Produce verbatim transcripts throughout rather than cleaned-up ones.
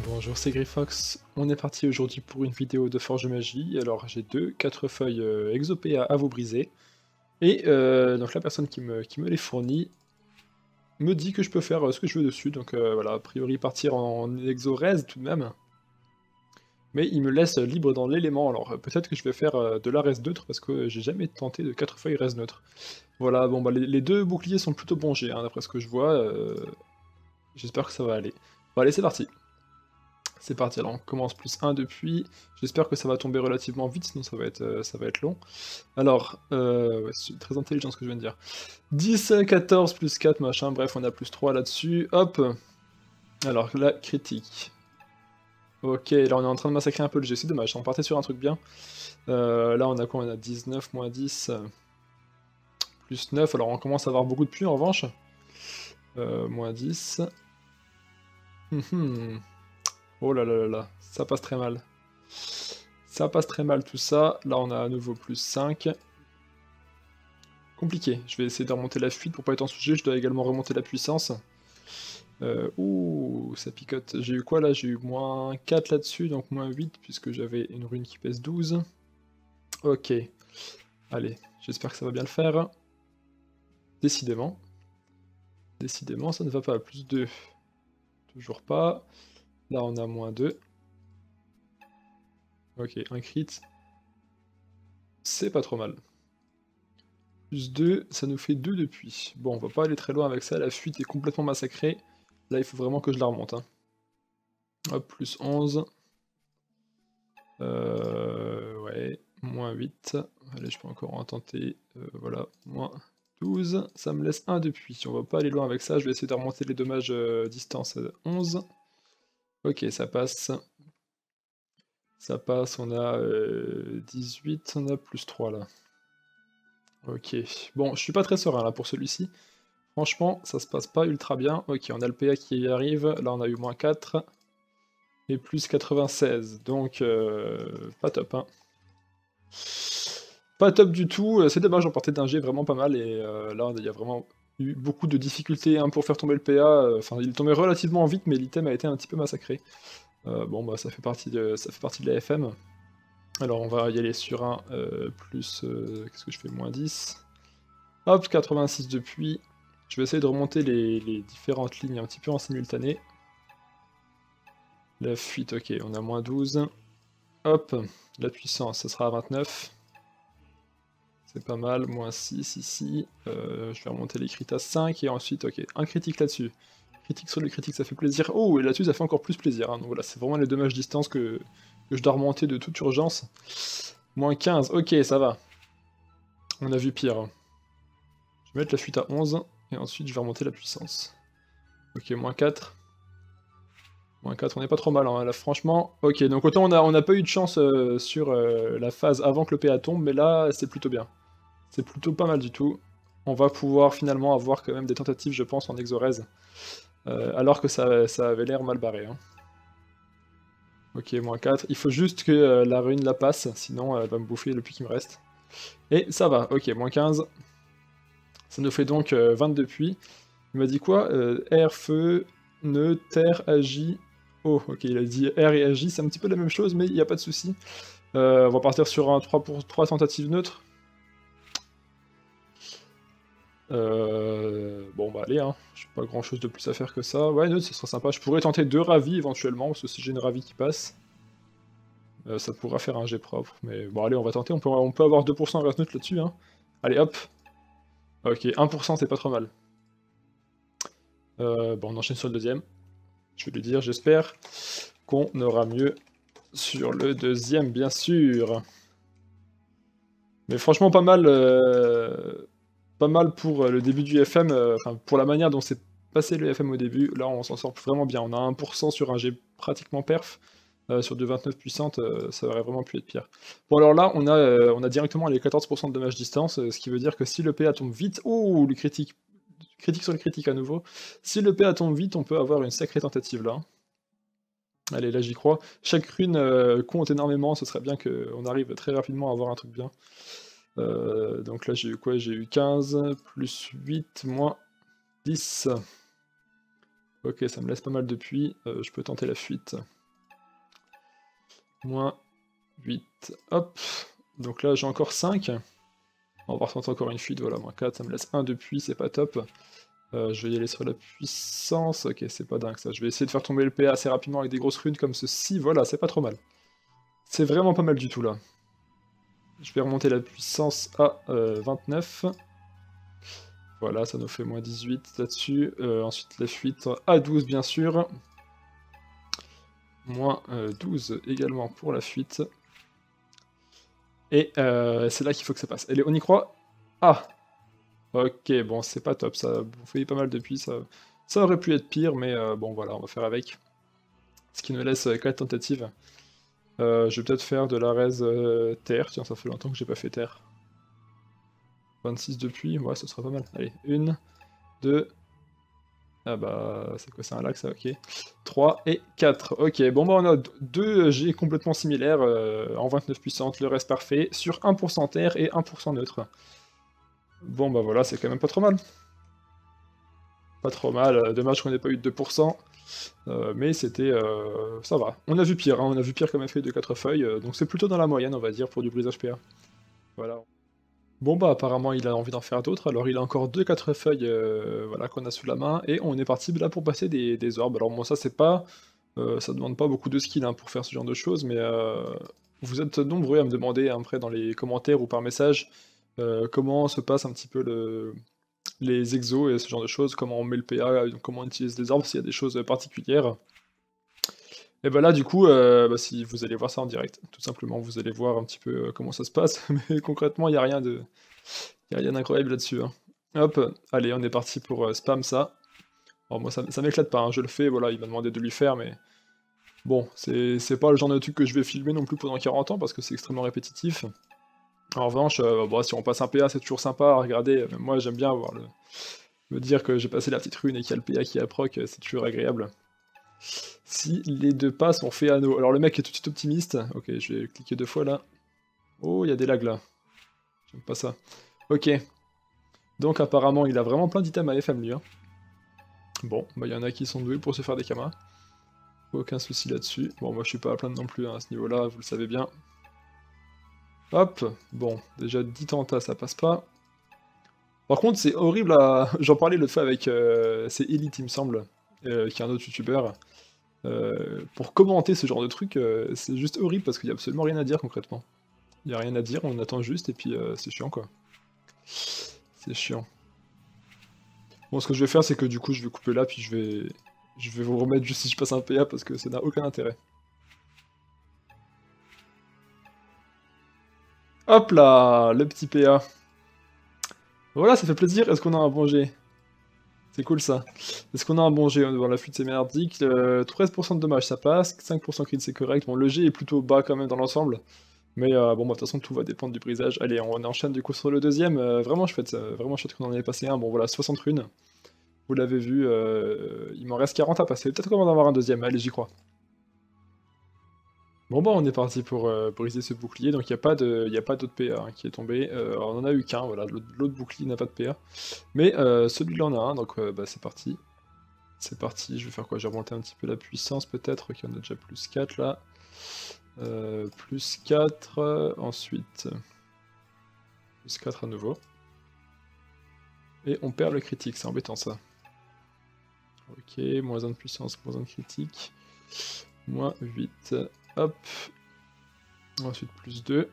Bonjour, c'est Grifox. On est parti aujourd'hui pour une vidéo de Forge Magie. Alors j'ai deux, quatre feuilles euh, exopées à, à vous briser. Et euh, donc la personne qui me, qui me les fournit me dit que je peux faire euh, ce que je veux dessus. Donc euh, voilà, a priori partir en exo-res tout de même. Mais il me laisse libre dans l'élément. Alors euh, peut-être que je vais faire euh, de la res neutre parce que j'ai jamais tenté de quatre feuilles res neutre. Voilà, bon bah les, les deux boucliers sont plutôt bons G, hein, d'après ce que je vois. euh, J'espère que ça va aller. Bon allez, c'est parti. C'est parti, alors on commence plus un depuis. J'espère que ça va tomber relativement vite, sinon ça va être, euh, ça va être long. Alors, euh, ouais, c'est très intelligent ce que je viens de dire. dix, quatorze, plus quatre, machin, bref, on a plus trois là-dessus. Hop. Alors, là, critique. Ok, là on est en train de massacrer un peu le G, c'est dommage, on partait sur un truc bien. Euh, là on a quoi? On a dix-neuf, moins dix, plus neuf, alors on commence à avoir beaucoup de pluie en revanche. Euh, moins dix. Hum, hum. Oh là là là là, ça passe très mal. Ça passe très mal tout ça. Là on a à nouveau plus cinq. Compliqué. Je vais essayer de remonter la fuite pour pas être en sujet. Je dois également remonter la puissance. Euh, ouh, ça picote. J'ai eu quoi là? J'ai eu moins quatre là-dessus, donc moins huit, puisque j'avais une rune qui pèse douze. Ok. Allez, j'espère que ça va bien le faire. Décidément. Décidément, ça ne va pas. Plus deux. Toujours pas. Là, on a moins deux. Ok, un crit. C'est pas trop mal. Plus deux, ça nous fait deux depuis. Bon, on va pas aller très loin avec ça. La fuite est complètement massacrée. Là, il faut vraiment que je la remonte. Hein. Hop, plus onze. Euh, ouais, moins huit. Allez, je peux encore en tenter. Euh, voilà, moins douze. Ça me laisse un depuis. On va pas aller loin avec ça. Je vais essayer de remonter les dommages euh, distance à onze. Ok, ça passe. Ça passe, on a euh, dix-huit, on a plus trois là. Ok, bon, je suis pas très serein là pour celui-ci. Franchement, ça se passe pas ultra bien. Ok, on a le P A qui arrive. Là, on a eu moins quatre. Et plus quatre-vingt-seize. Donc, euh, pas top, hein. Pas top du tout, c'est dommage, on partait d'un G vraiment pas mal, et euh, là il y a vraiment eu beaucoup de difficultés hein, pour faire tomber le P A, enfin il tombait relativement vite, mais l'item a été un petit peu massacré. Euh, bon bah ça fait partie de ça fait partie de la F M. Alors on va y aller sur un euh, plus, euh, qu'est-ce que je fais, moins dix. Hop, quatre-vingt-six depuis. Je vais essayer de remonter les, les différentes lignes un petit peu en simultané. La fuite, ok, on a moins douze. Hop, la puissance, ça sera à vingt-neuf. C'est pas mal, moins six ici, euh, je vais remonter les crits à cinq, et ensuite, ok, un critique là-dessus. Critique sur le critique, ça fait plaisir. Oh, et là-dessus, ça fait encore plus plaisir. Hein. Donc voilà, c'est vraiment les dommages distance que, que je dois remonter de toute urgence. Moins quinze, ok, ça va. On a vu pire. Je vais mettre la fuite à onze, et ensuite je vais remonter la puissance. Ok, moins quatre. Moins quatre, on est pas trop mal, hein, là, franchement. Ok, donc autant on a, on a pas eu de chance euh, sur euh, la phase avant que le P A tombe, mais là, c'est plutôt bien. C'est plutôt pas mal du tout. On va pouvoir finalement avoir quand même des tentatives, je pense, en exorèse. Euh, alors que ça, ça avait l'air mal barré. Hein. Ok, moins quatre. Il faut juste que euh, la rune la passe, sinon elle va me bouffer le plus qui me reste. Et ça va, ok, moins quinze. Ça nous fait donc euh, vingt-deux puits. Il m'a dit quoi euh, Air, feu, nœud, terre, agi. Oh, ok, il a dit air et agi, c'est un petit peu la même chose, mais il n'y a pas de souci. Euh, on va partir sur un trois pour trois tentatives neutres. Euh, bon bah allez, hein. J'ai pas grand chose de plus à faire que ça. Ouais, neutre, ce sera sympa. Je pourrais tenter deux ravis éventuellement, parce que si j'ai une ravie qui passe, euh, ça pourra faire un jet propre. Mais bon allez, on va tenter, on peut, on peut avoir deux pour cent reste neutre là-dessus. Hein. Allez hop. Ok, un pour cent c'est pas trop mal. Euh, bon, on enchaîne sur le deuxième. Je vais lui dire, j'espère qu'on aura mieux sur le deuxième, bien sûr. Mais franchement, pas mal, euh, pas mal pour euh, le début du F M, euh, enfin pour la manière dont c'est passé le F M au début. Là, on s'en sort vraiment bien. On a un pour cent sur un G pratiquement perf. Euh, sur du vingt-neuf puissante, euh, ça aurait vraiment pu être pire. Bon, alors là, on a, euh, on a directement les quatorze pour cent de dommage distance, euh, ce qui veut dire que si le P A tombe vite. Ouh, le critique. Critique sur le critique à nouveau. Si le P A tombe vite, on peut avoir une sacrée tentative là. Allez, là j'y crois. Chaque rune euh, compte énormément, ce serait bien qu'on arrive très rapidement à avoir un truc bien. Euh, donc là j'ai eu quoi? J'ai eu quinze, plus huit, moins dix. Ok, ça me laisse pas mal de puits, euh, je peux tenter la fuite. Moins huit, hop. Donc là j'ai encore cinq. On va retenter encore une fuite, voilà, moins quatre, ça me laisse un de puits, c'est pas top. Euh, je vais y aller sur la puissance, ok, c'est pas dingue ça. Je vais essayer de faire tomber le P A assez rapidement avec des grosses runes comme ceci, voilà, c'est pas trop mal. C'est vraiment pas mal du tout là. Je vais remonter la puissance à euh, vingt-neuf. Voilà, ça nous fait moins dix-huit là-dessus. Euh, ensuite la fuite à douze bien sûr. Moins euh, douze également pour la fuite. Et euh, c'est là qu'il faut que ça passe. Allez, on y croit. Ah! Ok, bon, c'est pas top, ça vous fait pas mal depuis, ça, ça aurait pu être pire, mais euh, bon, voilà, on va faire avec. Ce qui nous laisse euh, quatre tentatives. Euh, je vais peut-être faire de la raise euh, terre, tiens, ça fait longtemps que j'ai pas fait terre. vingt-six depuis, ouais, ça sera pas mal. Allez, une, deux... Ah bah, c'est quoi, c'est un lac ça, ok. trois et quatre, ok, bon bah on a deux G complètement similaires, euh, en vingt-neuf puissante, le reste parfait, sur un pour cent terre et un pour cent neutre. Bon bah voilà, c'est quand même pas trop mal. Pas trop mal, dommage qu'on n'ait pas eu de deux pour cent, euh, mais c'était... Euh, ça va. On a vu pire, hein, on a vu pire comme effet de quatre feuilles, euh, donc c'est plutôt dans la moyenne on va dire pour du brisage P A. Voilà. Bon bah apparemment il a envie d'en faire d'autres, alors il a encore deux quatre feuilles euh, voilà, qu'on a sous la main, et on est parti là pour passer des, des orbes. Alors moi ça c'est pas... Euh, ça demande pas beaucoup de skill hein, pour faire ce genre de choses, mais euh, vous êtes nombreux à me demander après dans les commentaires ou par message euh, comment se passe un petit peu le, les exos et ce genre de choses, comment on met le P A, comment on utilise les orbes, s'il y a des choses particulières. Et bah là du coup, euh, bah, si vous allez voir ça en direct, tout simplement, vous allez voir un petit peu euh, comment ça se passe, mais concrètement il n'y a rien de... Y a rien d'incroyable là-dessus. Hein. Hop, allez, on est parti pour euh, spam ça. Alors moi ça, ça m'éclate pas, hein, je le fais, voilà, il m'a demandé de lui faire, mais... Bon, c'est pas le genre de truc que je vais filmer non plus pendant quarante ans, parce que c'est extrêmement répétitif. En revanche, euh, bon, si on passe un P A, c'est toujours sympa à regarder, même moi j'aime bien voir le... me dire que j'ai passé la petite rune et qu'il y a le P A qui approc, c'est toujours agréable. Si les deux pas sont faits anneaux. Alors le mec est tout de suite optimiste. Ok, je vais cliquer deux fois là. Oh, il y a des lags là. J'aime pas ça. Ok. Donc apparemment, il a vraiment plein d'items à F M lui. Hein. Bon, bah il y en a qui sont doués pour se faire des kamas. Aucun souci là-dessus. Bon, moi je suis pas à plaindre non plus hein, à ce niveau-là, vous le savez bien. Hop, bon, déjà dix tentas, ça passe pas. Par contre, c'est horrible à... J'en parlais l'autre fois avec... Euh... C'est Elite, il me semble, euh, qui est un autre youtubeur. Euh, pour commenter ce genre de truc, euh, c'est juste horrible parce qu'il y a absolument rien à dire concrètement. Il y a rien à dire, on attend juste et puis euh, c'est chiant quoi. C'est chiant. Bon, ce que je vais faire, c'est que du coup, je vais couper là, puis je vais... Je vais vous remettre juste si je passe un P A parce que ça n'a aucun intérêt. Hop là, le petit P A. Voilà, ça fait plaisir. Est-ce qu'on a un bon G? C'est cool ça. Est-ce qu'on a un bon G? Bon, la fuite c'est merdique. Euh, treize pour cent de dommages ça passe. cinq pour cent crit c'est correct. Bon, le G est plutôt bas quand même dans l'ensemble. Mais euh, bon, bah, de toute façon, tout va dépendre du brisage. Allez, on enchaîne du coup sur le deuxième. Euh, vraiment chouette, euh, vraiment chouette qu'on en ait passé un. Bon, voilà, soixante runes. Vous l'avez vu, euh, il m'en reste quarante à passer. Peut-être qu'on va en avoir un deuxième. Allez, j'y crois. Bon bah on est parti pour euh, briser ce bouclier, donc il n'y a pas de, y a pas d'autre P A hein, qui est tombé, euh, alors, on en a eu qu'un, voilà, l'autre bouclier n'a pas de P A, mais euh, celui-là en a un, donc euh, bah, c'est parti. C'est parti, je vais faire quoi? Je vais remonter un petit peu la puissance peut-être, ok on a déjà plus quatre là. Euh, plus quatre, euh, ensuite plus quatre à nouveau. Et on perd le critique, c'est embêtant ça. Ok, moins un de puissance, moins un de critique. Moins huit, hop. Ensuite plus deux.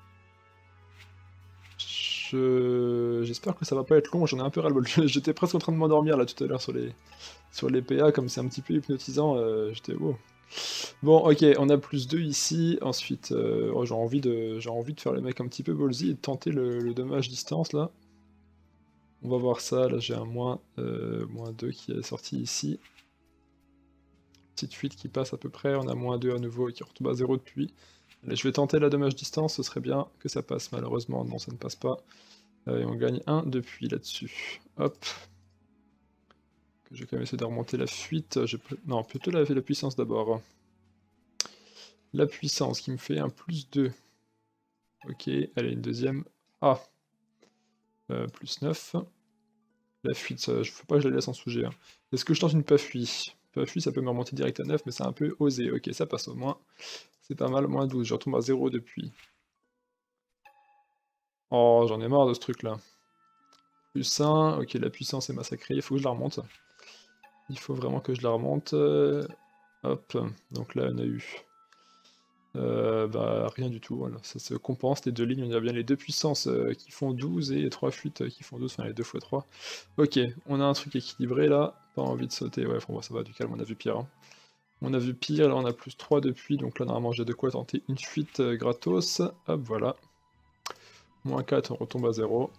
Je... J'espère que ça va pas être long, j'en ai un peu ras-le-bol. J'étais presque en train de m'endormir là tout à l'heure sur les... sur les P A, comme c'est un petit peu hypnotisant, euh, j'étais... Oh. Bon, ok, on a plus deux ici, ensuite, euh, oh, j'ai envie, de... envie de faire le mec un petit peu ballsy et de tenter le, le dommage distance là. On va voir ça, là j'ai un moins, euh, moins deux qui est sorti ici. Petite fuite qui passe à peu près, on a moins deux à nouveau et qui retombe à zéro depuis. Allez, je vais tenter la dommage distance, ce serait bien que ça passe, malheureusement, non ça ne passe pas. Euh, et on gagne un depuis là-dessus. Hop. Je vais quand même essayer de remonter la fuite. Je peux... Non, plutôt la, la puissance d'abord. La puissance qui me fait un plus deux. Ok, allez, une deuxième. Ah euh, plus neuf. La fuite, ça, je faut pas que je la laisse en sous-G. Hein. Est-ce que je tente une pafui? Pafui, ça peut me remonter direct à neuf, mais c'est un peu osé. Ok, ça passe au moins. C'est pas mal, moins douze. Je retombe à zéro depuis. Oh, j'en ai marre de ce truc-là. Plus un. Ok, la puissance est massacrée. Il faut que je la remonte. Il faut vraiment que je la remonte. Euh, hop. Donc là, on a eu... Euh, bah rien du tout, voilà, ça se compense, les deux lignes, on a bien les deux puissances euh, qui font douze et les trois fuites euh, qui font douze, enfin les deux fois trois. Ok, on a un truc équilibré là, pas envie de sauter, ouais, bon, ça va, du calme, on a vu pire. Hein. On a vu pire, là on a plus trois depuis, donc là normalement j'ai de quoi tenter une fuite euh, gratos, hop voilà. Moins quatre, on retombe à zéro.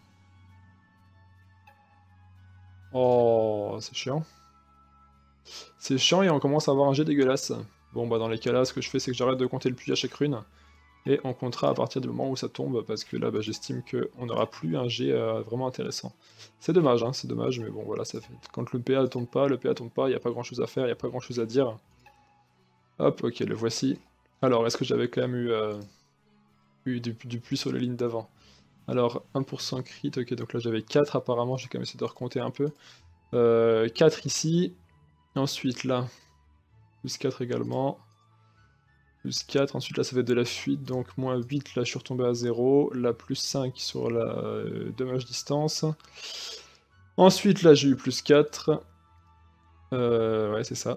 Oh, c'est chiant. C'est chiant et on commence à avoir un jet dégueulasse. Bon bah dans les cas là, ce que je fais c'est que j'arrête de compter le puits à chaque rune. Et on comptera à partir du moment où ça tombe, parce que là, bah, j'estime qu'on n'aura plus un jet euh, vraiment intéressant. C'est dommage, hein, c'est dommage, mais bon, voilà, ça fait... Quand le P A ne tombe pas, le P A tombe pas, il n'y a pas grand-chose à faire, il n'y a pas grand-chose à dire. Hop, ok, le voici. Alors, est-ce que j'avais quand même eu, euh, eu du, du puits sur les lignes d'avant? Alors, un pour cent crit, ok, donc là j'avais quatre apparemment, j'ai quand même essayé de recompter un peu. Euh, quatre ici, ensuite là, plus quatre également. Plus quatre, ensuite là ça fait de la fuite, donc moins huit, là je suis retombé à zéro, là plus cinq sur la euh, dommage distance. Ensuite là j'ai eu plus quatre, euh, ouais c'est ça.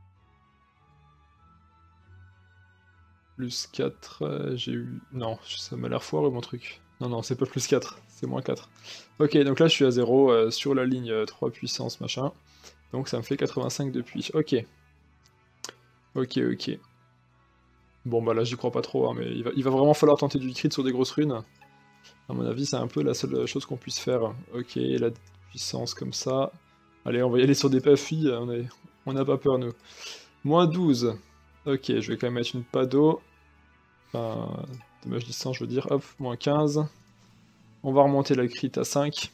Plus quatre, euh, j'ai eu... Non, ça m'a l'air foireux mon truc. Non, non, c'est pas plus quatre, c'est moins quatre. Ok, donc là je suis à zéro euh, sur la ligne euh, trois puissance machin, donc ça me fait quatre-vingt-cinq depuis. Ok. Ok, ok. Bon bah là j'y crois pas trop, hein, mais il va, il va vraiment falloir tenter du crit sur des grosses runes. À mon avis, c'est un peu la seule chose qu'on puisse faire. Ok, la puissance comme ça. Allez, on va y aller sur des pafis, on est... on n'a pas peur, nous. Moins douze. Ok, je vais quand même mettre une pado. Enfin, dommage distance, je veux dire. Hop, moins quinze. On va remonter la crit à cinq.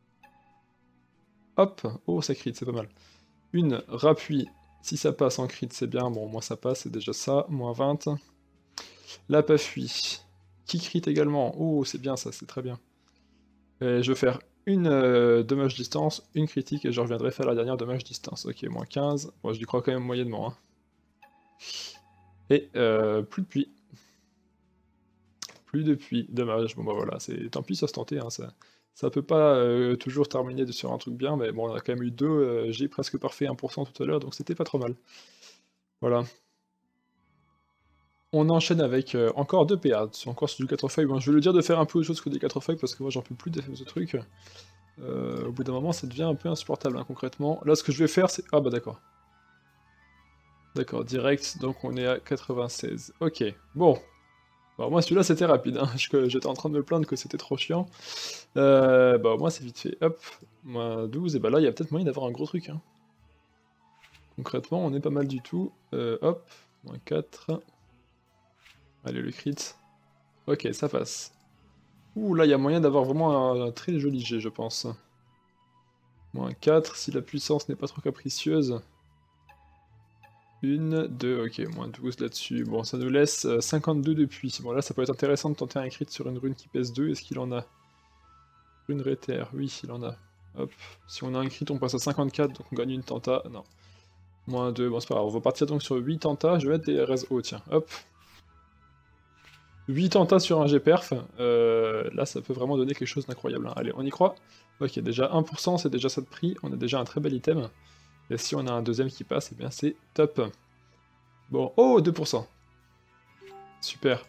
Hop, oh, ça crit, c'est pas mal. Une rappuie, si ça passe en crit, c'est bien. Bon, moi ça passe, c'est déjà ça. Moins vingt. La pafui, qui crit également. Oh, c'est bien ça, c'est très bien. Et je vais faire une euh, dommage distance, une critique, et je reviendrai faire la dernière dommage distance. Ok, moins quinze. Bon, je lui crois quand même moyennement. Hein. Et euh, plus de puits. Plus de puits. Dommage. Bon bah voilà, c'est tant pis, ça se tentait. Hein, ça... ça peut pas euh, toujours terminer sur un truc bien, mais bon, on a quand même eu deux euh, G presque parfait un pour cent tout à l'heure, donc c'était pas trop mal. Voilà. On enchaîne avec euh, encore deux P A, encore sur du quatre feuilles. Bon, je vais le dire de faire un peu autre chose que des quatre feuilles, parce que moi j'en peux plus de ce truc. Euh, au bout d'un moment, ça devient un peu insupportable, hein, concrètement. Là, ce que je vais faire, c'est... Ah bah d'accord. D'accord, direct, donc on est à quatre-vingt-seize. Ok, bon. Bon, moi, celui-là, c'était rapide. Hein. J'étais en train de me plaindre que c'était trop chiant. Euh, bah, moi, c'est vite fait. Hop, moins douze. Et bah là, il y a peut-être moyen d'avoir un gros truc. Hein. Concrètement, on est pas mal du tout. Euh, hop, moins quatre. Allez, le crit. Ok, ça passe. Ouh, là, il y a moyen d'avoir vraiment un, un très joli jet, je pense. Moins quatre, si la puissance n'est pas trop capricieuse. Une, deux, ok, moins douze là-dessus. Bon, ça nous laisse euh, cinquante-deux depuis. Bon, là, ça peut être intéressant de tenter un crit sur une rune qui pèse deux. Est-ce qu'il en a? Rune réter, oui, il en a. Hop, si on a un crit, on passe à cinquante-quatre, donc on gagne une tenta. Non. Moins deux, bon, c'est pas grave. On va partir donc sur huit tentas. Je vais mettre des R S O, tiens, hop. huit tentas sur un G perf. Euh, là, ça peut vraiment donner quelque chose d'incroyable. Hein. Allez, on y croit? Ok, déjà un pour cent, c'est déjà ça de prix. On a déjà un très bel item. Et si on a un deuxième qui passe, eh bien c'est top. Bon, oh, deux pour cent. Super.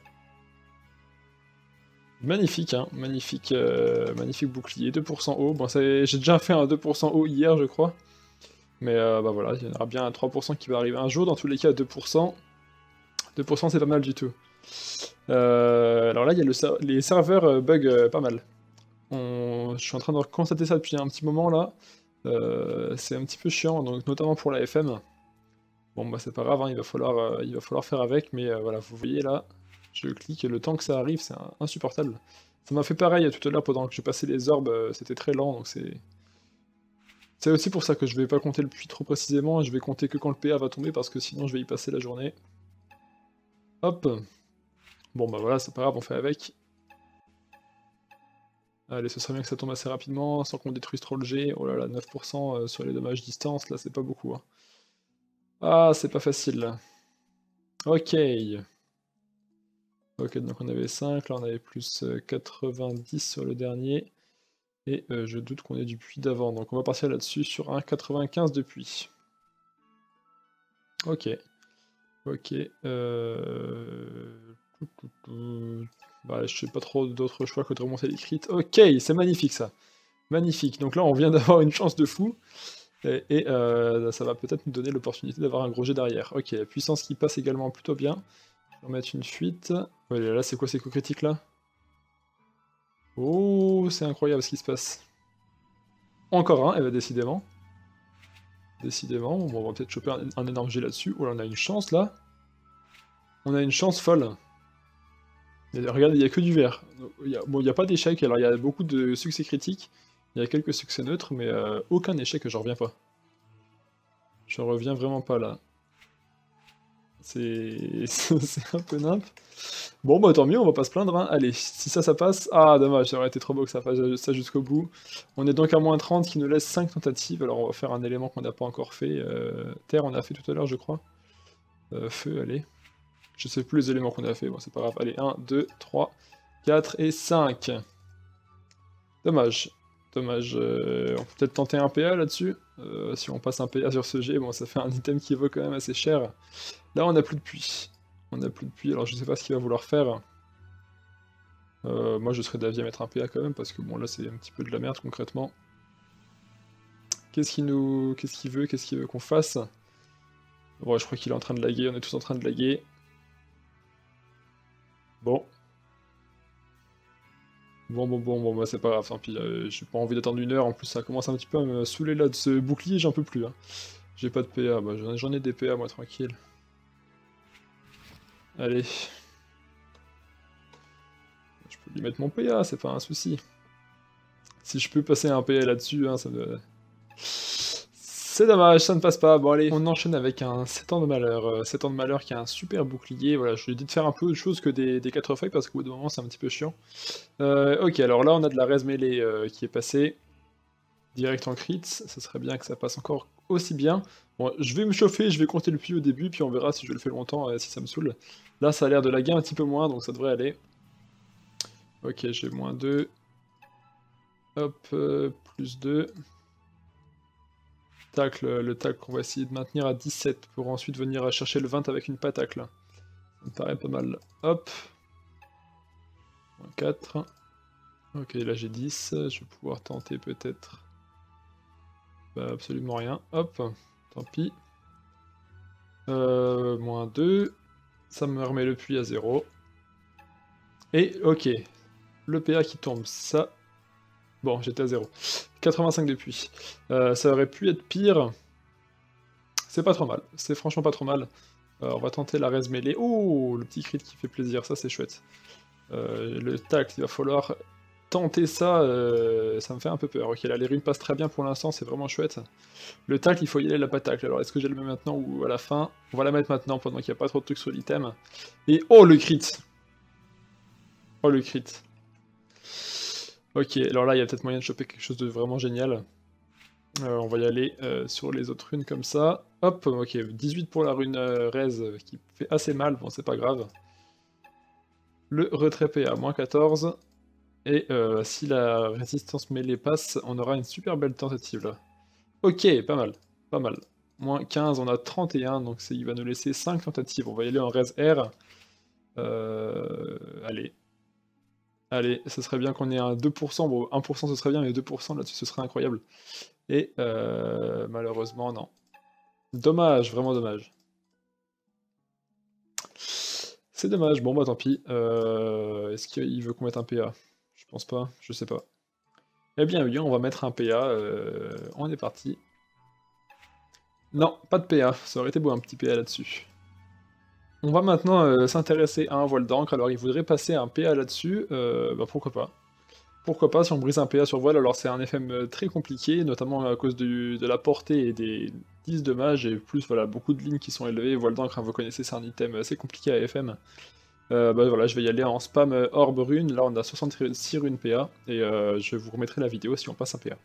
Magnifique, hein, magnifique, euh, magnifique bouclier, deux pour cent haut. Bon, j'ai déjà fait un deux pour cent haut hier, je crois. Mais euh, bah voilà, il y en aura bien un trois pour cent qui va arriver un jour. Dans tous les cas, deux pour cent. deux pour cent, c'est pas mal du tout. Euh, alors là, il y a le ser les serveurs euh, bug euh, pas mal. On... Je suis en train de constater ça depuis un petit moment, là. Euh, c'est un petit peu chiant, donc, notamment pour la F M. Bon bah c'est pas grave, hein, il, va falloir, euh, il va falloir faire avec, mais euh, voilà, vous voyez là, je clique et le temps que ça arrive, c'est insupportable. Ça m'a fait pareil tout à l'heure pendant que je passais les orbes, euh, c'était très lent, donc c'est... C'est aussi pour ça que je vais pas compter le puits trop précisément, je vais compter que quand le P A va tomber, parce que sinon je vais y passer la journée. Hop. Bon bah voilà, c'est pas grave, on fait avec. Allez, ce serait bien que ça tombe assez rapidement, sans qu'on détruise trop le G. Oh là là, neuf pour cent euh, sur les dommages distance, là c'est pas beaucoup. Hein. Ah, c'est pas facile là. Ok. Ok, donc on avait cinq, là on avait plus euh, quatre-vingt-dix sur le dernier. Et euh, je doute qu'on ait du puits d'avant, donc on va partir là-dessus sur un quatre-vingt-quinze de puits. Ok. Ok. Euh... Bah, je sais pas trop d'autres choix que de remonter les crits. Ok, c'est magnifique ça. Magnifique. Donc là, on vient d'avoir une chance de fou. Et, et, euh, ça va peut-être nous donner l'opportunité d'avoir un gros jet derrière. Ok, la puissance qui passe également plutôt bien. On va mettre une fuite. Ouais, là, c'est quoi ces coups critiques là? Oh, c'est incroyable ce qui se passe. Encore un, et bah décidément. Décidément, bon, on va peut-être choper un, un énorme jet là-dessus. Oh là, on a une chance là. On a une chance folle. Et regarde, il n'y a que du vert. Il y a, bon, il n'y a pas d'échec, alors il y a beaucoup de succès critiques. Il y a quelques succès neutres, mais euh, aucun échec, je reviens pas. Je reviens vraiment pas là. C'est c'est un peu nimp. Bon bah tant mieux, on va pas se plaindre, hein. Allez, si ça, ça passe... Ah dommage, ça aurait été trop beau que ça fasse ça jusqu'au bout. On est donc à moins trente, qui nous laisse cinq tentatives, alors on va faire un élément qu'on n'a pas encore fait. Euh, terre, on a fait tout à l'heure, je crois. Euh, feu, allez. Je sais plus les éléments qu'on a fait, bon c'est pas grave. Allez, un, deux, trois, quatre et cinq. Dommage. Dommage. Euh, on peut peut-être tenter un P A là-dessus. Euh, si on passe un P A sur ce G, bon ça fait un item qui vaut quand même assez cher. Là on n'a plus de puits. On n'a plus de puits, alors je sais pas ce qu'il va vouloir faire. Euh, moi je serais d'avis à mettre un P A quand même, parce que bon là c'est un petit peu de la merde concrètement. Qu'est-ce qu'il nous... Qu'est-ce qu'il veut Qu'est-ce qu'il veut qu'on fasse? Bon je crois qu'il est en train de laguer, on est tous en train de laguer. Bon. Bon bon bon bon bah c'est pas grave, tant pis, euh, j'ai pas envie d'attendre une heure, en plus ça commence un petit peu à me saouler là de ce bouclier, j'en peux plus. Hein. J'ai pas de P A, bah, j'en ai des P A moi tranquille. Allez. Je peux lui mettre mon P A, c'est pas un souci. Si je peux passer un P A là-dessus, hein, ça me... C'est dommage, ça ne passe pas. Bon allez, on enchaîne avec un sept ans de malheur. Euh, sept ans de malheur qui a un super bouclier. Voilà, je lui ai dit de faire un peu autre chose que des, des quatre feuilles parce qu'au bout d'un moment c'est un petit peu chiant. Euh, ok, alors là on a de la res mêlée euh, qui est passée. Direct en crit, ça serait bien que ça passe encore aussi bien. Bon, je vais me chauffer, je vais compter le puits au début, puis on verra si je le fais longtemps, euh, si ça me saoule. Là ça a l'air de laguer un petit peu moins, donc ça devrait aller. Ok, j'ai moins deux. Hop, euh, plus deux. Tacle, le tacle qu'on va essayer de maintenir à dix-sept pour ensuite venir chercher le vingt avec une patacle. Ça me paraît pas mal. Hop. quatre. Ok, là j'ai dix. Je vais pouvoir tenter peut-être. Bah, absolument rien. Hop. Tant pis. Euh, moins deux. Ça me remet le puits à zéro. Et ok. Le P A qui tombe. Ça. Bon, j'étais à zéro. quatre-vingt-cinq de puits. Euh, ça aurait pu être pire. C'est pas trop mal. C'est franchement pas trop mal. Euh, on va tenter la res mêlée. Oh, le petit crit qui fait plaisir, ça c'est chouette. Euh, le tacle, il va falloir tenter ça, euh, ça me fait un peu peur. Ok, là les runes passent très bien pour l'instant, c'est vraiment chouette. Le tacle, il faut y aller la patacle. Alors est-ce que je le mets maintenant ou à la fin? On va la mettre maintenant pendant qu'il n'y a pas trop de trucs sur l'item. Et oh le crit! Oh le crit. Ok, alors là il y a peut-être moyen de choper quelque chose de vraiment génial. Euh, on va y aller euh, sur les autres runes comme ça. Hop, ok, dix-huit pour la rune euh, Rez euh, qui fait assez mal, bon c'est pas grave. Le retrait P A, moins quatorze. Et euh, si la résistance mêlée passe, on aura une super belle tentative là. Ok, pas mal, pas mal. Moins quinze, on a trente et un, donc il va nous laisser cinq tentatives. On va y aller en res R. Euh, allez. Allez, ce serait bien qu'on ait un deux pour cent. Bon, un pour cent ce serait bien, mais deux pour cent là-dessus ce serait incroyable. Et euh, malheureusement, non. Dommage, vraiment dommage. C'est dommage, bon bah tant pis. Euh, Est-ce qu'il veut qu'on mette un P A? Je pense pas, je sais pas. Eh bien oui, on va mettre un P A, euh, on est parti. Non, pas de P A, ça aurait été beau un petit P A là-dessus. On va maintenant euh, s'intéresser à un voile d'encre, alors il voudrait passer un P A là-dessus, euh, bah pourquoi pas. Pourquoi pas si on brise un P A sur voile, alors c'est un F M très compliqué, notamment à cause du, de la portée et des dix dommages, et plus voilà, beaucoup de lignes qui sont élevées. Voile d'encre, hein, vous connaissez, c'est un item assez compliqué à F M. Euh, bah voilà, je vais y aller en spam euh, orbe rune. Là, on a soixante-six runes P A. Et euh, je vous remettrai la vidéo si on passe un P A.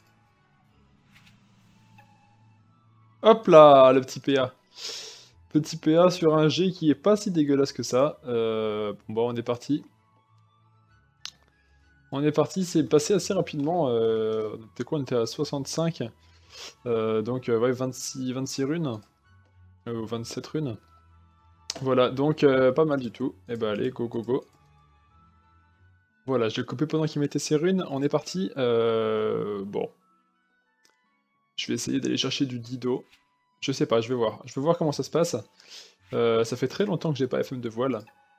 Hop là, le petit P A. Petit P A sur un G qui est pas si dégueulasse que ça. Euh, bon, bah, on est parti. On est parti, c'est passé assez rapidement. Euh, on était quoi? On était à soixante-cinq. Euh, donc, euh, ouais, vingt-six, vingt-six runes. Euh, ou vingt-sept runes. Voilà, donc euh, pas mal du tout. Et bah, allez, go, go, go. Voilà, je l'ai coupé pendant qu'il mettait ses runes. On est parti. Euh, bon. Je vais essayer d'aller chercher du Dido. Je sais pas, je vais voir. Je vais voir comment ça se passe. Euh, ça fait très longtemps que j'ai pas F M de voile.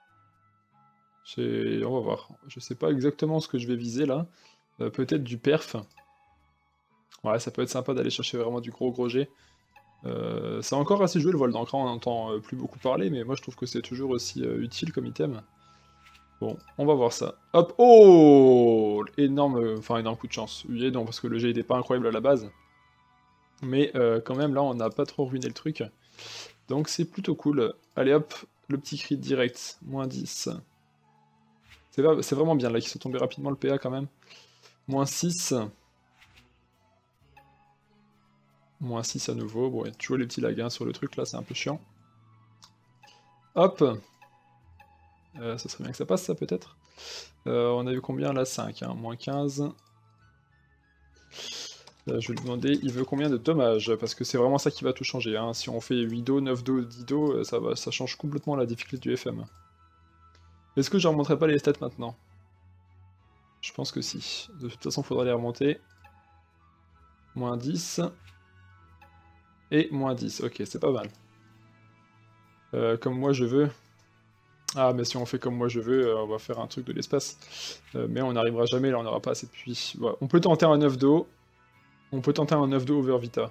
On va voir. Je sais pas exactement ce que je vais viser là. Euh, Peut-être du perf. Ouais, ça peut être sympa d'aller chercher vraiment du gros gros G. Euh, c'est encore assez joué le voile d'encre, on n'entend euh, plus beaucoup parler, mais moi je trouve que c'est toujours aussi euh, utile comme item. Bon, on va voir ça. Hop, oh, énorme, euh, enfin énorme coup de chance. Oui et non, parce que le G n'était pas incroyable à la base. Mais euh, quand même, là, on n'a pas trop ruiné le truc. Donc c'est plutôt cool. Allez hop, le petit crit direct, moins dix. C'est pas- c'est vraiment bien là qu'ils sont tombés rapidement le P A quand même. Moins six. Moins six à nouveau. Bon, il y a toujours les petits lags hein, sur le truc là, c'est un peu chiant. Hop. Euh, ça serait bien que ça passe ça peut-être. Euh, on a eu combien là? Cinq, hein, moins quinze. Euh, je vais lui demander, il veut combien de dommages? Parce que c'est vraiment ça qui va tout changer. Hein. Si on fait huit do, neuf do, dix do, euh, ça, va, ça change complètement la difficulté du F M. Est-ce que je ne remonterai pas les stats maintenant? Je pense que si. De toute façon, il faudra les remonter. Moins dix. Et moins dix. Ok, c'est pas mal. Euh, comme moi je veux. Ah, mais si on fait comme moi je veux, euh, on va faire un truc de l'espace. Euh, mais on n'arrivera jamais, là on n'aura pas assez de puits. Voilà. On peut tenter un neuf do. On peut tenter un neuf do over Vita.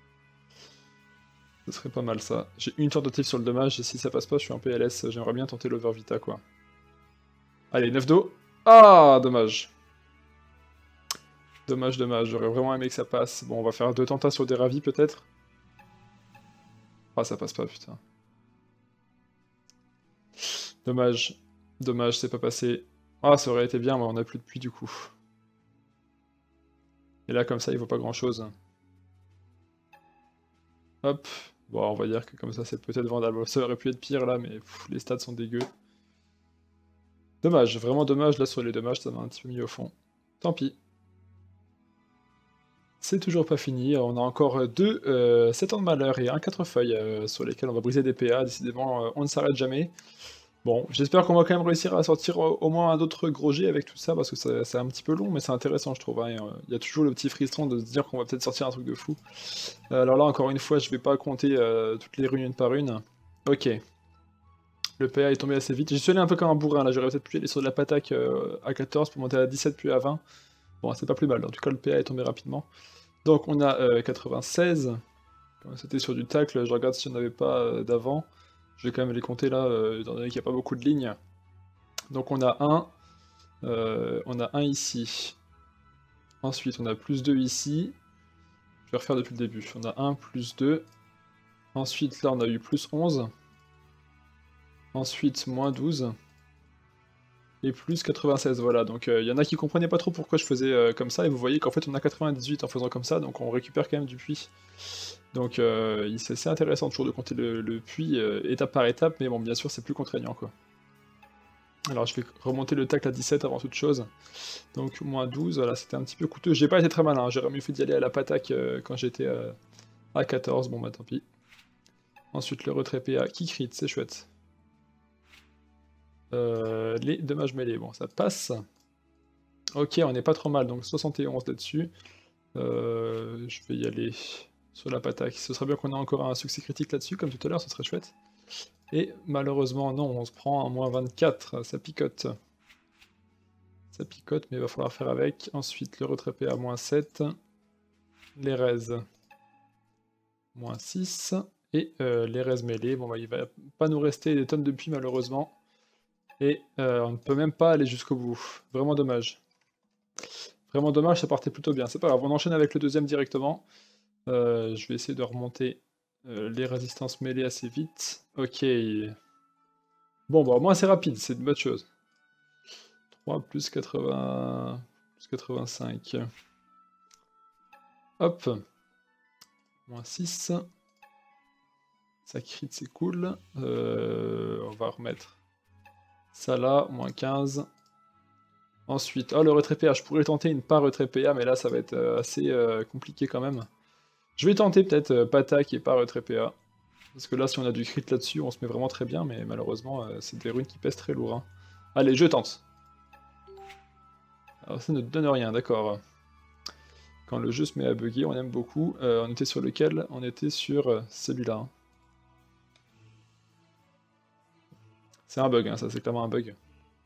Ce serait pas mal ça. J'ai une tentative sur le dommage, et si ça passe pas, je suis en P L S. J'aimerais bien tenter l'over Vita, quoi. Allez, neuf do. Ah, dommage. Dommage, dommage. J'aurais vraiment aimé que ça passe. Bon, on va faire deux tentats sur des ravis, peut-être. Ah, ça passe pas, putain. Dommage. Dommage, c'est pas passé. Ah, ça aurait été bien, mais on a plus de puits, du coup. Et là, comme ça, il vaut pas grand-chose. Hop. Bon, on va dire que comme ça, c'est peut-être vendable. Ça aurait pu être pire, là, mais pff, les stats sont dégueux. Dommage, vraiment dommage. Là, sur les dommages, ça m'a un petit peu mis au fond. Tant pis. C'est toujours pas fini, on a encore deux euh, sept ans de malheur et un quatre feuilles euh, sur lesquels on va briser des P A, décidément euh, on ne s'arrête jamais. Bon, j'espère qu'on va quand même réussir à sortir au, au moins un autre gros G avec tout ça, parce que c'est un petit peu long, mais c'est intéressant je trouve. Hein. Il y a toujours le petit frisson de se dire qu'on va peut-être sortir un truc de fou. Euh, alors là, encore une fois, je vais pas compter euh, toutes les runes une par une. Ok. Le P A est tombé assez vite. J'y suis allé un peu comme un bourrin, là j'aurais peut-être pu aller sur de la pataque euh, à quatorze pour monter à dix-sept puis à vingt. Bon, c'est pas plus mal, en tout cas le P A est tombé rapidement. Donc on a euh, quatre-vingt-seize, comme c'était sur du tacle, je regarde s'il n'y en avait pas euh, d'avant. Je vais quand même les compter là, euh, étant donné qu'il n'y a pas beaucoup de lignes. Donc on a un, euh, on a un ici. Ensuite on a plus deux ici. Je vais refaire depuis le début. On a un, plus deux. Ensuite là on a eu plus onze. Ensuite moins douze. Et plus quatre-vingt-seize, voilà. Donc il euh, y en a qui comprenaient pas trop pourquoi je faisais euh, comme ça, et vous voyez qu'en fait on a quatre-vingt-dix-huit en faisant comme ça, donc on récupère quand même du puits. Donc euh, c'est assez intéressant toujours de compter le, le puits euh, étape par étape, mais bon bien sûr c'est plus contraignant quoi. Alors je vais remonter le tacle à dix-sept avant toute chose. Donc moins douze, voilà, c'était un petit peu coûteux. J'ai pas été très malin, hein. J'aurais mieux fait d'y aller à la pataque euh, quand j'étais euh, à quatorze, bon bah tant pis. Ensuite le retrait P A qui crit, c'est chouette. Euh, les dommages mêlés, bon ça passe. Ok, on n'est pas trop mal, donc soixante et onze là-dessus. Euh, je vais y aller sur la pataque. Ce serait bien qu'on ait encore un succès critique là-dessus, comme tout à l'heure, ce serait chouette. Et malheureusement, non, on se prend un moins vingt-quatre, ça picote. Ça picote, mais il va falloir faire avec. Ensuite, le retrait P à moins sept. Les raises, moins six. Et euh, les raises mêlées, bon bah il va pas nous rester des tonnes de puits malheureusement. Et euh, on ne peut même pas aller jusqu'au bout. Vraiment dommage. Vraiment dommage, ça partait plutôt bien. C'est pas grave, on enchaîne avec le deuxième directement. Euh, je vais essayer de remonter euh, les résistances mêlées assez vite. Ok. Bon, bah, au moins c'est rapide, c'est une bonne chose. trois plus quatre-vingts... plus quatre-vingt-cinq. Hop. Moins six. Ça crit, c'est cool. Euh, on va remettre ça là, moins quinze. Ensuite, oh le retrait P A, je pourrais tenter une pas retrait P A, mais là ça va être euh, assez euh, compliqué quand même. Je vais tenter peut-être euh, Patak et pas retrait P A. Parce que là, si on a du crit là-dessus, on se met vraiment très bien, mais malheureusement, euh, c'est des runes qui pèsent très lourd. Hein. Allez, je tente. Alors ça ne donne rien, d'accord. Quand le jeu se met à bugger, on aime beaucoup. Euh, on était sur lequel? On était sur euh, celui-là. Hein. C'est un bug, hein, ça c'est clairement un bug.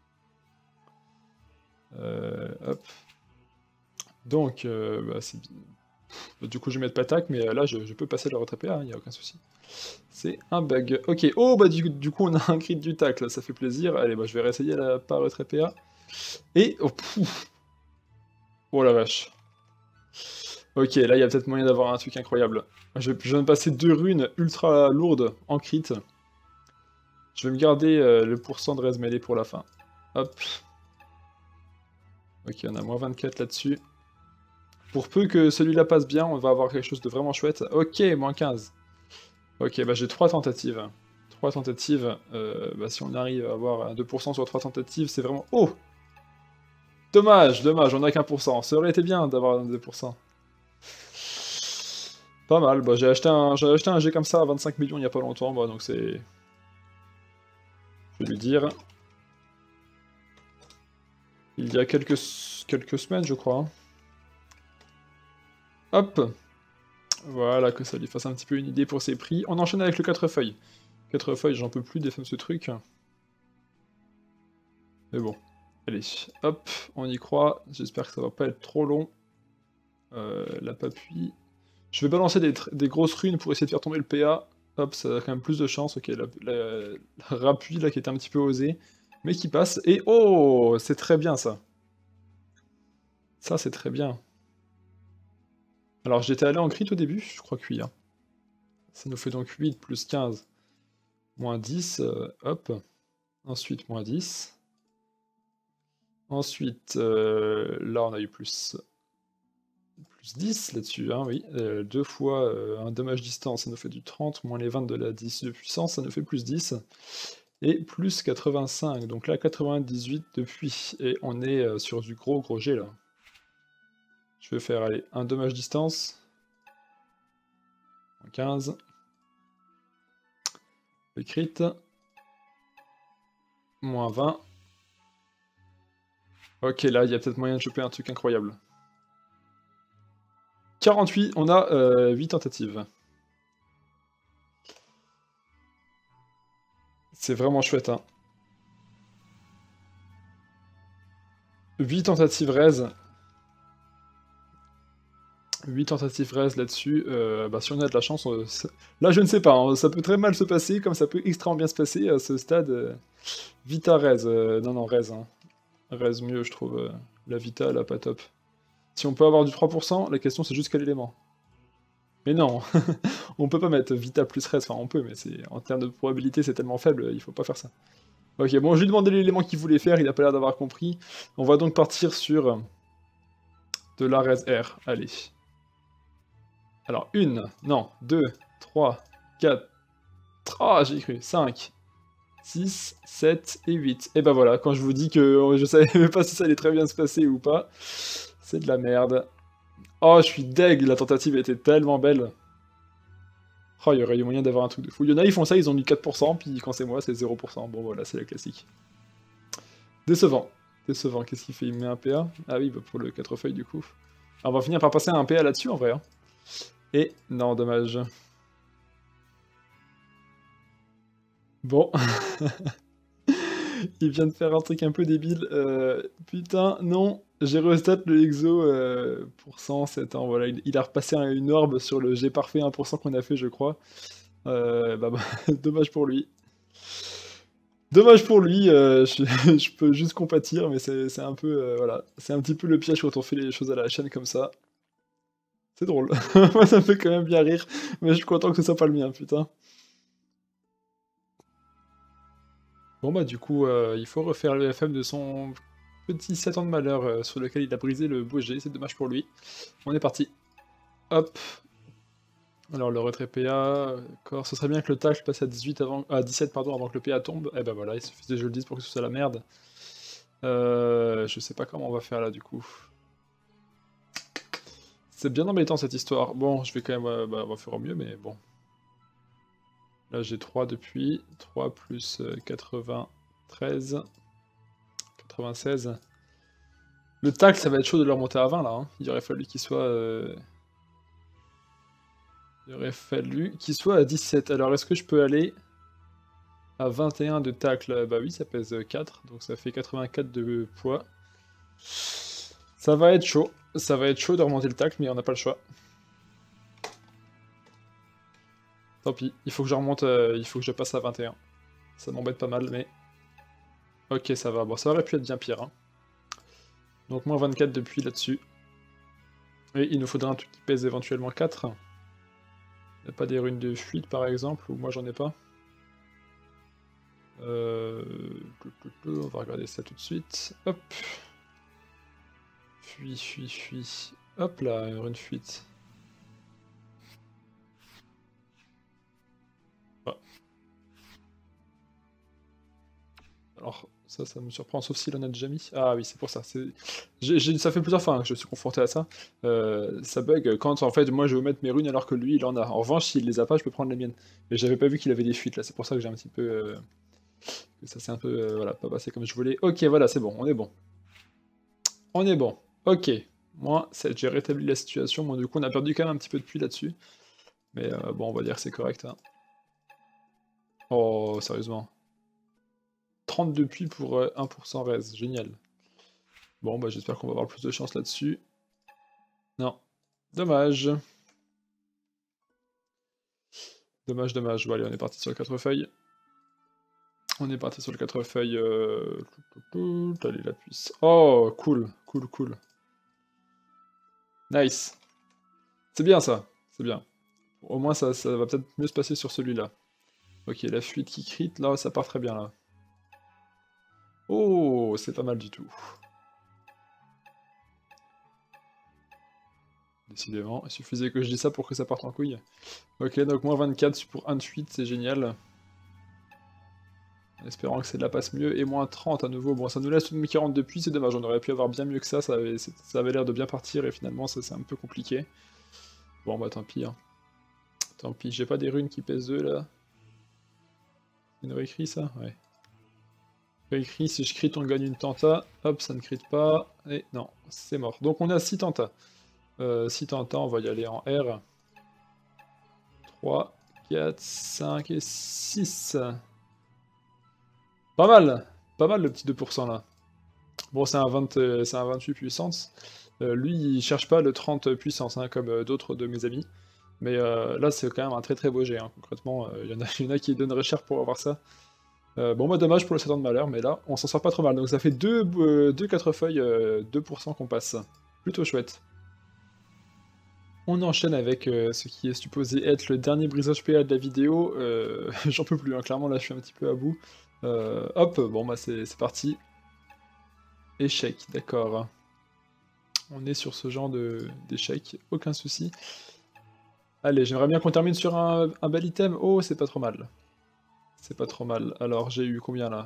Euh, hop. Donc, euh, bah, c'est... du coup je vais mettre Patak, mais euh, là je, je peux passer le retrait P A, il n'y a aucun souci. C'est un bug. Ok, oh bah du, du coup on a un crit du tacle, ça fait plaisir. Allez, bah je vais réessayer la pas retrait P A. Et... Oh, pouf. Oh la vache. Ok, là il y a peut-être moyen d'avoir un truc incroyable. Je, je viens de passer deux runes ultra lourdes en crit. Je vais me garder euh, le pourcent de res mêlée pour la fin. Hop. Ok, on a moins vingt-quatre là-dessus. Pour peu que celui-là passe bien, on va avoir quelque chose de vraiment chouette. Ok, moins quinze. Ok, bah j'ai trois tentatives. trois tentatives. Euh, bah si on arrive à avoir un deux pour cent sur trois tentatives, c'est vraiment... Oh! Dommage, dommage, on a qu'un pour cent. Ça aurait été bien d'avoir un deux pour cent. Pas mal, bah j'ai acheté un j'ai acheté un G comme ça à vingt-cinq millions il y a pas longtemps, moi, donc c'est... Je vais lui dire... Il y a quelques, quelques semaines, je crois. Hein. Hop! Voilà, que ça lui fasse un petit peu une idée pour ses prix. On enchaîne avec le quatre feuilles. quatre feuilles, j'en peux plus des ce truc. Mais bon. Allez, hop, on y croit. J'espère que ça va pas être trop long. Euh, la papouille. Je vais balancer des, des grosses runes pour essayer de faire tomber le P A. Hop, ça a quand même plus de chance. Ok, la, la, la rappuie là qui était un petit peu osée, mais qui passe. Et oh, c'est très bien ça. Ça, c'est très bien. Alors, j'étais allé en crit au début, je crois que oui. Hein. Ça nous fait donc huit plus quinze, moins dix. Euh, hop. Ensuite, moins dix. Ensuite, euh, là, on a eu plus, plus dix là-dessus, hein, oui. Euh, deux fois euh, un dommage distance, ça nous fait du trente, moins les vingt de la dix de puissance, ça nous fait plus dix. Et plus quatre-vingt-cinq, donc là, quatre-vingt-dix-huit depuis. Et on est euh, sur du gros gros G, là. Je vais faire, allez, un dommage distance. quinze. Le crit. Moins vingt. Ok, là, il y a peut-être moyen de choper un truc incroyable. quarante-huit, on a euh, huit tentatives. C'est vraiment chouette, hein. huit tentatives raise. huit tentatives raise là-dessus. Euh, bah, si on a de la chance, on... là je ne sais pas, hein, ça peut très mal se passer, comme ça peut extrêmement bien se passer à ce stade. Euh... Vita raise. Euh... Non, non, raise. Hein. Raise mieux, je trouve. Euh... La Vita, là, pas top. Si on peut avoir du trois pour cent, la question c'est juste quel élément. Mais non, on peut pas mettre Vita plus raise, enfin on peut, mais c'est en termes de probabilité c'est tellement faible, il faut pas faire ça. Ok, bon, je lui ai demandé l'élément qu'il voulait faire, il a pas l'air d'avoir compris. On va donc partir sur de la raise R, allez. Alors, une, non, deux, trois, quatre, ah, j'ai cru, cinq, six, sept et huit. Et ben voilà, quand je vous dis que je savais même pas si ça allait très bien se passer ou pas, c'est de la merde. Oh, je suis deg, la tentative était tellement belle. Oh, il y aurait eu moyen d'avoir un truc de fou. Il y en a, ils font ça, ils ont mis quatre pour cent, puis quand c'est moi, c'est zéro pour cent. Bon, voilà, c'est la classique. Décevant. Décevant, qu'est-ce qu'il fait? Il met un P A? Ah oui, bah pour le quatre feuilles, du coup. Alors, on va finir par passer un P A là-dessus, en vrai. Hein. Et, non, dommage. Bon. Il vient de faire un truc un peu débile. Euh, putain, non. J'ai restat le exo euh, pour cent sept ans. Voilà, il, il a repassé un- une orbe sur le G parfait un pour cent qu'on a fait, je crois. Euh, bah, bah, dommage pour lui. Dommage pour lui, euh, je, je peux juste compatir, mais c'est c'est un peu, euh, voilà, c'est un petit peu le piège quand on fait les choses à la chaîne comme ça. C'est drôle. Moi, ça me fait quand même bien rire, mais je suis content que ce soit pas le mien, putain. Bon bah du coup, euh, il faut refaire le F M de son petit sept ans de malheur euh, sur lequel il a brisé le beau G, c'est dommage pour lui. On est parti. Hop. Alors le retrait P A, d'accord. Ce serait bien que le tacle passe à dix-huit avant, à dix-sept pardon, avant que le P A tombe. Et ben voilà, il suffisait que je le dise pour que ce soit la merde. Euh, je sais pas comment on va faire là du coup. C'est bien embêtant cette histoire. Bon, je vais quand même, euh, bah, on va faire au mieux, mais bon. Là j'ai trois depuis. trois plus euh, quatre-vingt-treize. quatre-vingt-seize. Le tacle, ça va être chaud de le remonter à vingt là. Hein. Il aurait fallu qu'il soit... Euh... Il aurait fallu qu'il soit à dix-sept. Alors est-ce que je peux aller à vingt et un de tacle? Bah oui, ça pèse quatre, donc ça fait quatre-vingt-quatre de poids. Ça va être chaud. Ça va être chaud de remonter le tacle, mais on n'a pas le choix. Tant pis, il faut que je remonte, euh, il faut que je passe à vingt et un. Ça m'embête pas mal, mais... Ok, ça va. Bon, ça aurait pu être bien pire. Hein. Donc moins vingt-quatre depuis là-dessus. Et il nous faudrait un truc qui pèse éventuellement quatre. Il n'y a pas des runes de fuite par exemple, ou moi j'en ai pas. Euh... On va regarder ça tout de suite. Hop. Fuis, fuis, fuis. Hop là, une rune fuite. Ah. Alors, ça, ça me surprend, sauf s'il en a déjà mis. Ah oui, c'est pour ça. J'ai, j'ai- ça fait plusieurs fois hein, que je suis confronté à ça. Euh, ça bug quand, en fait, moi, je veux mettre mes runes alors que lui, il en a. En revanche, s'il les a pas, je peux prendre les miennes. Mais j'avais pas vu qu'il avait des fuites, là. C'est pour ça que j'ai un petit peu... euh, que ça s'est un peu... euh, voilà, pas passé comme je voulais. Ok, voilà, c'est bon, on est bon. On est bon. Ok. Moi, ça- j'ai rétabli la situation. Bon, du coup, on a perdu quand même un petit peu de puits là-dessus. Mais euh, bon, on va dire que c'est correct. Hein. Oh, sérieusement. trente-deux puits pour euh, un pour cent res. Génial. Bon, bah j'espère qu'on va avoir plus de chance là-dessus. Non. Dommage. Dommage, dommage. Bon, allez, on est parti sur le quatre feuilles. On est parti sur le quatre feuilles. Euh... Allez, la puce. Oh, cool, cool, cool. Nice. C'est bien ça. C'est bien. Au moins, ça, ça va peut-être mieux se passer sur celui-là. Ok, la fuite qui crit, là, ça part très bien, là. Oh, c'est pas mal du tout. Décidément, il suffisait que je dise ça pour que ça parte en couille. Ok, donc moins vingt-quatre pour un de fuite, c'est génial. En espérant que c'est de la passe mieux. Et moins trente à nouveau. Bon, ça nous laisse une quarante depuis, c'est dommage. On aurait pu avoir bien mieux que ça. Ça avait, ça avait l'air de bien partir et finalement, ça c'est un peu compliqué. Bon, bah tant pis. Hein. Tant pis. J'ai pas des runes qui pèsent deux là. Il aurait écrit ça? Ouais. Écrit, si je crit, on gagne une tenta. Hop, ça ne crit pas. Et non, c'est mort. Donc on a six tentas. Euh, six tentas, on va y aller en R. trois, quatre, cinq et six. Pas mal. Pas mal le petit deux pour cent là. Bon, c'est un, vingt, euh, c'est un vingt-huit puissance. Euh, lui, il cherche pas le trente puissance, hein, comme euh, d'autres de mes amis. Mais euh, là, c'est quand même un très très beau jet. Hein. Concrètement, il y, en a, y en a qui donneraient cher pour avoir ça. Euh, bon, bah dommage pour le sept ans de malheur, mais là, on s'en sort pas trop mal. Donc ça fait deux, euh, deux quatre feuilles, euh, deux pour cent qu'on passe. Plutôt chouette. On enchaîne avec euh, ce qui est supposé être le dernier brisage P A de la vidéo. Euh, J'en peux plus, hein. Clairement, là, je suis un petit peu à bout. Euh, hop, bon, bah c'est parti. Échec, d'accord. On est sur ce genre d'échec, aucun souci. Allez, j'aimerais bien qu'on termine sur un, un bel item. Oh, c'est pas trop mal. C'est pas trop mal. Alors, j'ai eu combien là?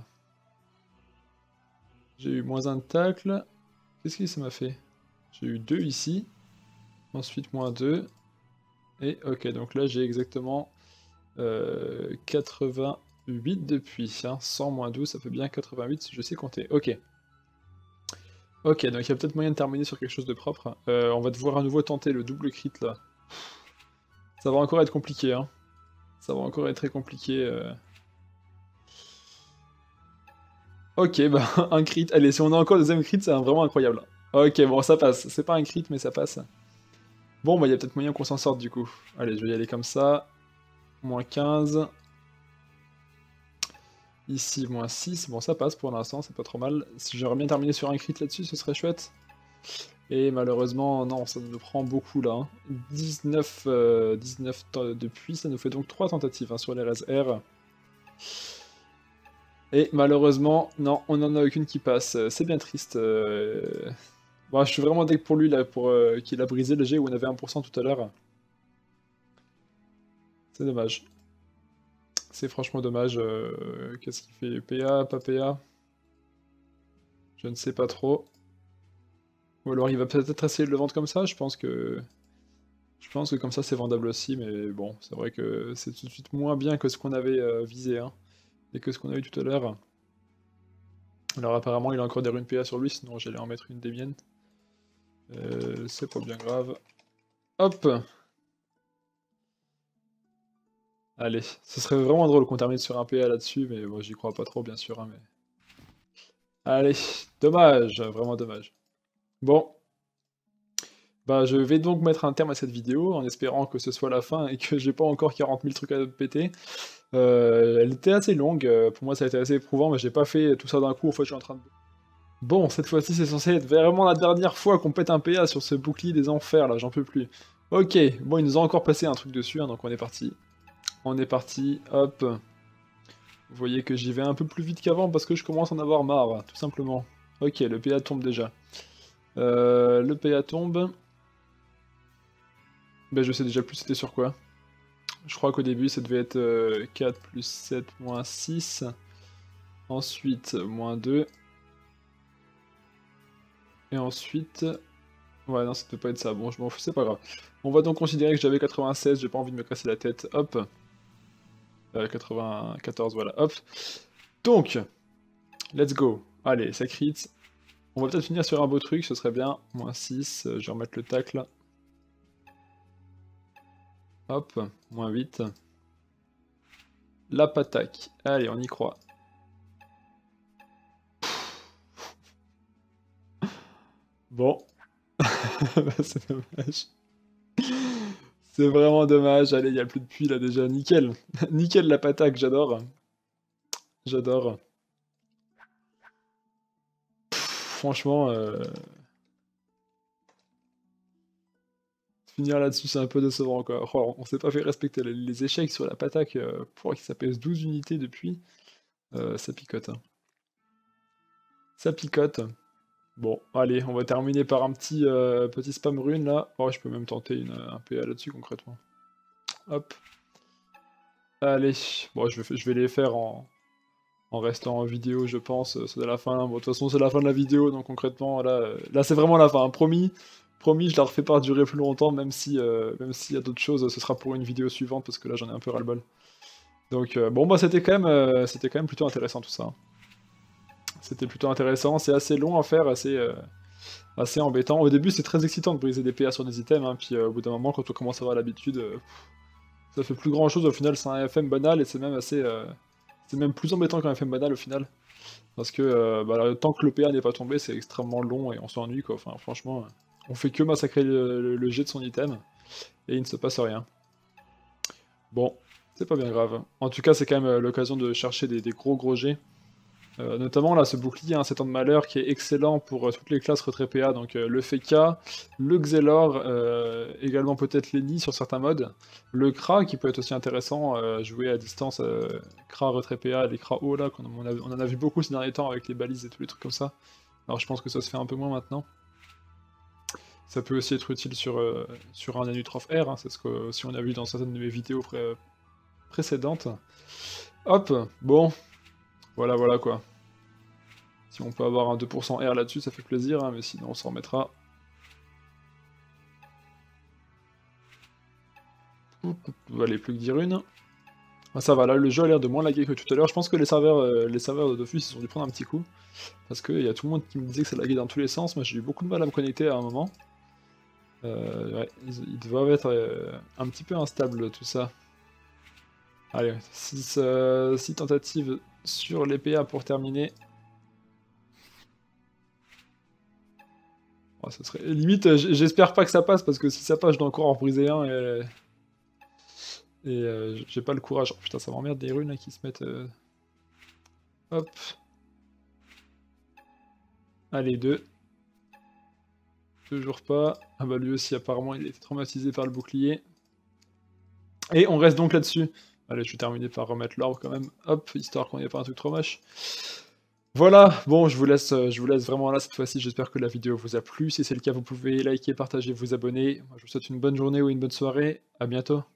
J'ai eu moins un de tacle. Qu'est-ce que ça m'a fait? J'ai eu deux ici. Ensuite, moins deux. Et ok, donc là, j'ai exactement euh, quatre-vingt-huit depuis. Hein. cent moins douze, ça fait bien quatre-vingt-huit si je sais compter. Ok. Ok, donc il y a peut-être moyen de terminer sur quelque chose de propre. Euh, on va devoir à nouveau tenter le double crit là. Ça va encore être compliqué, hein. Ça va encore être très compliqué. Euh... Ok, bah un crit. Allez, si on a encore le deuxième crit, c'est vraiment incroyable. Ok, bon, ça passe. C'est pas un crit, mais ça passe. Bon, bah il y a peut-être moyen qu'on s'en sorte du coup. Allez, je vais y aller comme ça. Moins quinze. Ici, moins six. Bon, ça passe pour l'instant, c'est pas trop mal. Si j'aimerais bien terminer sur un crit là-dessus, ce serait chouette. Et malheureusement, non, ça nous prend beaucoup là. Hein. dix-neuf, euh, dix-neuf depuis, ça nous fait donc trois tentatives hein, sur les res R. Et malheureusement, non, on n'en a aucune qui passe. Euh, C'est bien triste. euh. Bon, je suis vraiment deg pour lui, là, pour euh, qu'il a brisé le G où on avait un pour cent tout à l'heure. C'est dommage. C'est franchement dommage. euh, Qu'est-ce qu'il fait? P A, pas P A? Je ne sais pas trop. Ou alors il va peut-être essayer de le vendre comme ça, je pense que... Je pense que comme ça c'est vendable aussi, mais bon, c'est vrai que c'est tout de suite moins bien que ce qu'on avait euh, visé, hein, et que ce qu'on a eu tout à l'heure. Alors apparemment il a encore des runes P A sur lui, sinon j'allais en mettre une des miennes. Euh, c'est pas bien grave. Hop! Allez, ce serait vraiment drôle qu'on termine sur un P A là-dessus, mais bon, j'y crois pas trop bien sûr, hein, mais... Allez, dommage, vraiment dommage. Bon, bah je vais donc mettre un terme à cette vidéo, en espérant que ce soit la fin et que j'ai pas encore quarante mille trucs à péter. Euh, elle était assez longue, euh, pour moi ça a été assez éprouvant, mais j'ai pas fait tout ça d'un coup, en fait je suis en train de... Bon, cette fois-ci c'est censé être vraiment la dernière fois qu'on pète un P A sur ce bouclier des enfers, là, j'en peux plus. Ok, bon, il nous a encore passé un truc dessus, hein, donc on est parti. On est parti, hop. Vous voyez que j'y vais un peu plus vite qu'avant parce que je commence à en avoir marre, tout simplement. Ok, le P A tombe déjà. Euh, le P A tombe... Ben je sais déjà plus c'était sur quoi. Je crois qu'au début ça devait être euh, quatre plus sept moins six. Ensuite, moins deux. Et ensuite... Ouais, non, ça peut pas être ça. Bon, je m'en fous, c'est pas grave. On va donc considérer que j'avais quatre-vingt-seize, j'ai pas envie de me casser la tête. Hop. Euh, quatre-vingt-quatorze, voilà, hop. Donc, let's go. Allez, ça crit. On va peut-être finir sur un beau truc, ce serait bien. Moins six, euh, je vais remettre le tacle. Hop, moins huit. La pataque. Allez, on y croit. Bon. C'est dommage. C'est vraiment dommage. Allez, il n'y a plus de puits là déjà. Nickel. Nickel la pataque, j'adore. J'adore. Franchement, euh... finir là-dessus, c'est un peu décevant quoi. Oh, on s'est pas fait respecter les, les échecs sur la pataque euh, pour que ça pèse douze unités depuis. Euh, ça picote. Hein. Ça picote. Bon, allez, on va terminer par un petit, euh, petit spam rune là. Oh, je peux même tenter une, un P A là-dessus concrètement. Hop. Allez. Bon, je vais, je vais les faire en, en restant en vidéo, je pense. C'est de la fin. Bon, de toute façon, c'est la fin de la vidéo, donc concrètement, là, euh, là c'est vraiment la fin. Hein. Promis. Promis, je la refais pas durer plus longtemps, même si, euh, même s'il y a d'autres choses, ce sera pour une vidéo suivante, parce que là, j'en ai un peu ras-le-bol. Donc, euh, bon, bah, c'était quand même, euh, c'était quand même plutôt intéressant tout ça. Hein. C'était plutôt intéressant. C'est assez long à faire, assez... euh, assez embêtant. Au début, c'est très excitant de briser des P A sur des items, hein, puis euh, au bout d'un moment, quand on commence à avoir l'habitude, euh, ça fait plus grand chose. Au final, c'est un F M banal et c'est même assez. Euh, c'est même plus embêtant qu'un F M banal au final. Parce que euh, bah, tant que le P A n'est pas tombé, c'est extrêmement long et on s'ennuie quoi. Enfin, franchement, euh, on fait que massacrer le, le- le jet de son item et il ne se passe rien. Bon, c'est pas bien grave. En tout cas, c'est quand même euh, l'occasion de chercher des, des gros gros jets. Euh, notamment là ce bouclier, hein, sept ans de malheur qui est excellent pour euh, toutes les classes retrait P A, donc euh, le Feka, le Xelor, euh, également peut-être l'Eni sur certains modes, le Kra qui peut être aussi intéressant, euh, jouer à distance, euh, Kra retrait P A, les Kra haut là, qu'on on, a- on en a vu beaucoup ces derniers temps avec les balises et tous les trucs comme ça. Alors je pense que ça se fait un peu moins maintenant. Ça peut aussi être utile sur, euh, sur un Anutroph R, hein, c'est ce que si on a vu dans certaines de mes vidéos pré précédentes. Hop, bon, voilà voilà quoi. Si on peut avoir un deux pour cent R là-dessus, ça fait plaisir, hein, mais sinon on s'en remettra. Allez, plus que dix runes. Ah, ça va, là, le jeu a l'air de moins laguer que tout à l'heure. Je pense que les serveurs, euh, les serveurs de Dofus, ils ont dû prendre un petit coup. Parce qu'il y a tout le monde qui me disait que ça laguait dans tous les sens. Moi, j'ai eu beaucoup de mal à me connecter à un moment. Euh, ouais, ils, ils doivent être euh, un petit peu instables, tout ça. Allez, six tentatives sur les P A pour terminer. Oh, ça serait... Limite, j'espère pas que ça passe, parce que si ça passe, je dois encore en briser un, et... Et euh, j'ai pas le courage. Oh, putain, ça m'emmerde des runes là qui se mettent... euh, Hop. Allez, deux. Toujours pas. Ah bah lui aussi, apparemment, il a été traumatisé par le bouclier. Et on reste donc là-dessus. Allez, je vais terminer par remettre l'orbe quand même, hop, histoire qu'on n'ait pas un truc trop moche. Voilà, bon, je vous laisse, euh, je vous laisse vraiment là cette fois-ci, j'espère que la vidéo vous a plu. Si c'est le cas, vous pouvez liker, partager, vous abonner. Moi, je vous souhaite une bonne journée ou une bonne soirée, à bientôt.